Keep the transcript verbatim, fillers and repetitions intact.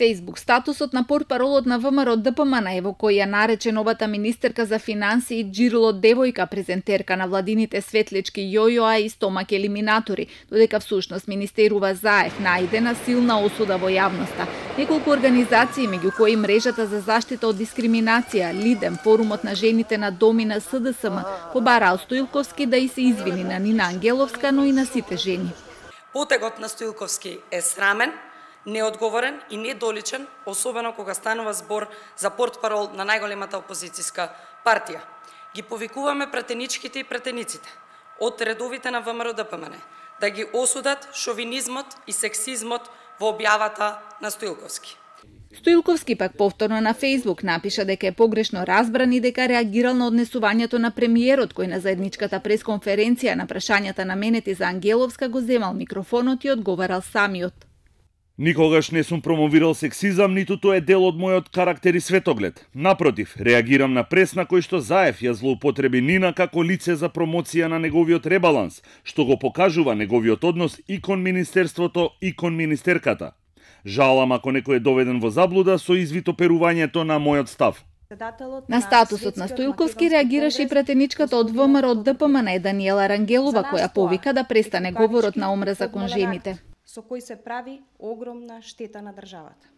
Фејсбук статусот на портпаролот на ВМРО Д П М Н, во кој ја нарече новата министерка за финансии Џирло девојка презентерка на владините светлички јојоа и стомак елиминатори, додека всушност министерува Заев најдена силна осуда во јавноста. Неколку организации, меѓу кои мрежата за заштита од дискриминација, Лидем, форумот на жените на Доми на С Д С М, побараа Стоилковски да и се извини на Нина Ангеловска, но и на сите жени. Потегот на Стоилковски е срамен, неодговорен и недоличен, особено кога станува збор за портпарол на најголемата опозицијска партија. Ги повикуваме претеничките и претениците од редовите на ВМРО Д П М Н да ги осудат шовинизмот и сексизмот во објавата на Стоилковски. Стоилковски пак повторно на Фејсбук напиша дека е погрешно разбран и дека реагирал на однесувањето на премиерот, кој на заедничката пресконференција на прашањата наменети за Ангеловска го земал микрофонот и одговарал самиот. Никогаш не сум промовирал сексизам, ниту тоа е дел од мојот карактер и светоглед. Напротив, реагирам на прес на кој што Заев ја злоупотреби Нина како лице за промоција на неговиот ребаланс, што го покажува неговиот однос и кон министерството и кон министерката. Жалам ако некој е доведен во заблуда со извитоперувањето на мојот став. На статусот на Стоилковски реагираше и претеничката од ВМРО Д П М Н Даниела Рангелова, која повика да престане говорот на омраза кон жените, со кој се прави огромна штета на државата.